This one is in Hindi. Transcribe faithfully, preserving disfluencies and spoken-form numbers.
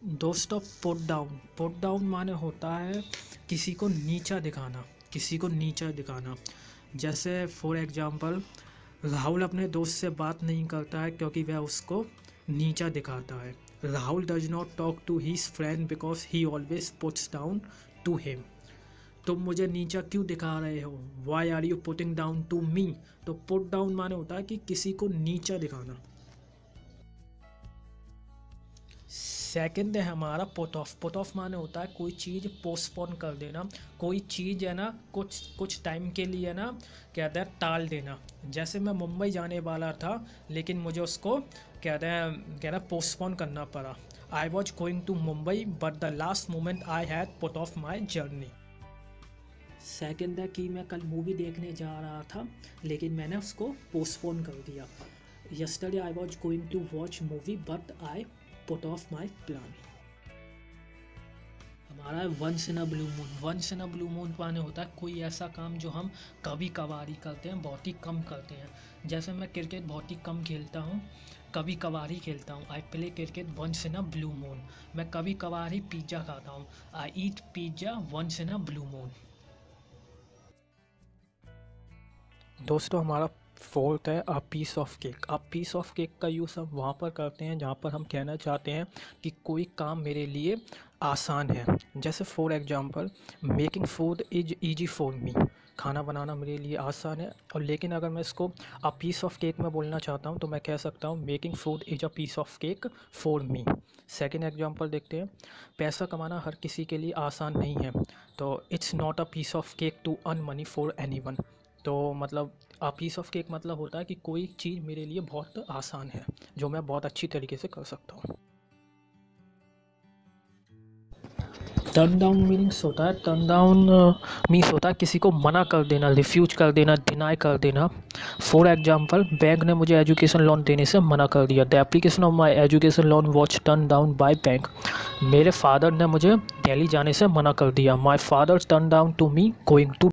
दोस्तों, पुट डाउन पुट डाउन माने होता है किसी को नीचा दिखाना, किसी को नीचा दिखाना। जैसे फॉर एग्जांपल, राहुल अपने दोस्त से बात नहीं करता है क्योंकि वह उसको नीचा दिखाता है। Rahul does not talk to his friend because he always puts down to him. तुम मुझे नीचा क्यों दिखा रहे हो? Why are you putting down to me? तो पुट डाउन माने होता है कि किसी को नीचा दिखाना। सेकंड है हमारा पुट ऑफ। पुट ऑफ माने होता है कोई चीज़ पोस्टपोन कर देना, कोई चीज़ है ना कुछ कुछ टाइम के लिए ना कहते हैं टाल देना। जैसे मैं मुंबई जाने वाला था लेकिन मुझे उसको कहते हैं कहते हैं पोस्टपोन करना पड़ा। I was going to Mumbai but the last moment I had put off my journey. Second है कि मैं कल मूवी देखने जा रहा था लेकिन मैंने उसको पोस्टपोन कर दिया। Yesterday I was going to watch movie but I put off my plan. हमारा है once in a blue moon. Once in a blue moon माने होता है कोई ऐसा काम जो हम कभी कभार ही करते हैं, बहुत ही कम करते हैं। जैसे मैं क्रिकेट बहुत ही कम खेलता हूँ, कभी कभार ही खेलता हूँ। I play cricket once in a blue moon. मैं कभी कभार ही पिज़्ज़ा खाता हूँ। I eat pizza once in a blue moon. दोस्तों, हमारा फोर्थ है a piece of cake. A piece of cake का यूज़ हम वहाँ पर करते हैं जहाँ पर हम कहना चाहते हैं कि कोई काम मेरे लिए आसान है। जैसे for example, making food is easy for me. खाना बनाना मेरे लिए आसान है। और लेकिन अगर मैं इसको अ पीस ऑफ केक में बोलना चाहता हूँ तो मैं कह सकता हूँ making food is a piece of cake for me. Second example देखते हैं। पैसा कमाना हर किसी के लिए आसान नहीं है, तो it's not a piece of cake to earn money for any one. तो मतलब आ पीस ऑफ केक मतलब होता है कि कोई चीज़ मेरे लिए बहुत आसान है जो मैं बहुत अच्छी तरीके से कर सकता हूँ। टर्न डाउन मीनिंग्स होता है, टर्न डाउन मीन्स होता है किसी को मना कर देना, रिफ्यूज कर देना, डिनाई कर देना। फॉर एग्जांपल, बैंक ने मुझे एजुकेशन लोन देने से मना कर दिया। The application of my education loan was turn down by bank. मेरे फादर ने मुझे दिल्ली जाने से मना कर दिया। My father turn down to me going to